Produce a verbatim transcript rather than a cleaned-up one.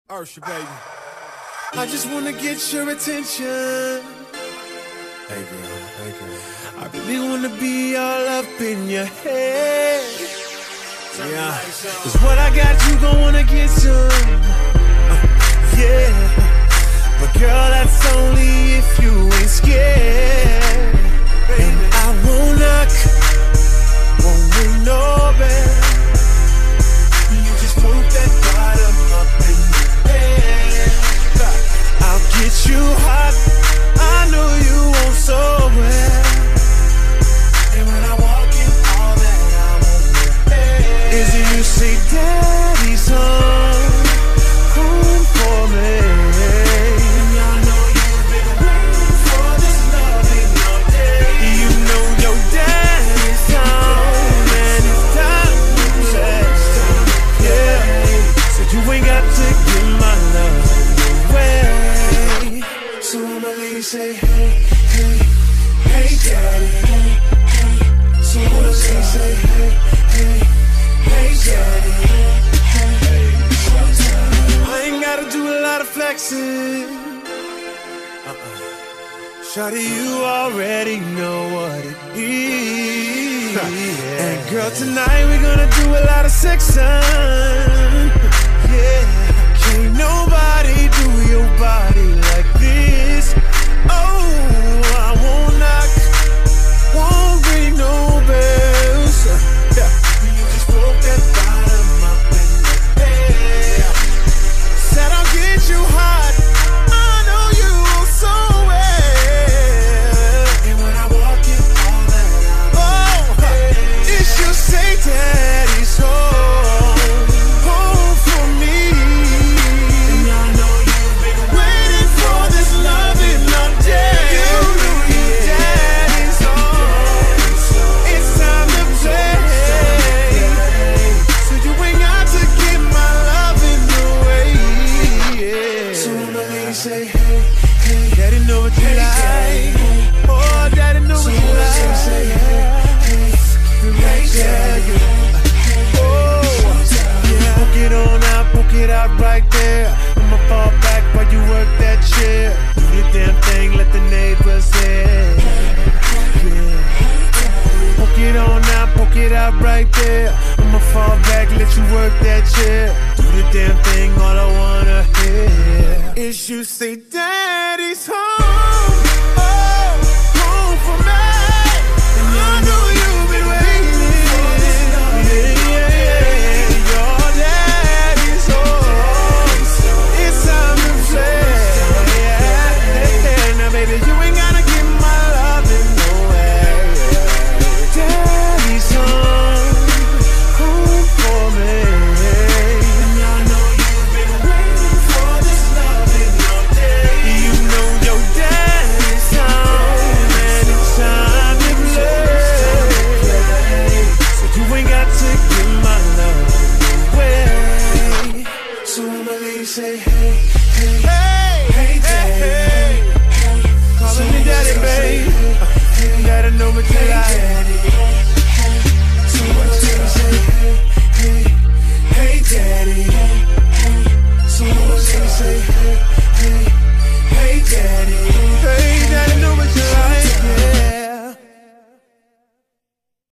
Ursha, baby. I just wanna get your attention. Hey girl, hey girl. I really wanna be all up in your head. Yeah, cause what I got, you gon' wanna get some. Uh, yeah, but girl, that's only if you ain't scared. And I won't knock, won't ring no bell. You just put that bottom up in your head. I'll get you hot, I know you want so well. And when I walk in, all that I want is you say, Daddy's home, home for me. And y'all know you've been waiting for this loving all day. You know your daddy's home, and it's time to rest. Yeah, so you ain't got to give my love away. So my lady say, hey, hey, hey, daddy, hey, hey. So my lady say, hey, hey, hey, daddy, hey, hey. I ain't gotta do a lot of flexing. Uh-uh. Shawty, you already know what it is. And girl, tonight we're gonna do a lot of sexing. Yeah, can't nobody do your body like this. Oh, I won't knock, won't ring no bells. Yeah. You just broke that bottom up in the bed. Said I'll get you hot, I know you so well. And when I walk in, all that I want, oh, it should say Daddy's home, home for me. And I know you've been waiting for this loving all day. You know your daddy's home, it's time to play. So you ain't got to get my loving away. Yeah. So when my lady say, hey, hey, Daddy know what you like. Oh, Daddy know what you like. Say, hey, hey, hey, Daddy. Oh, yeah. Poke it on out, poke it out right there. I'ma fall back while you work that chair. Do the damn thing, let the neighbors hear. Yeah. Poke it on out, poke it out right there. I'ma fall back, let you work that chair. Do the damn thing, all I wanna hear is you say Daddy's home.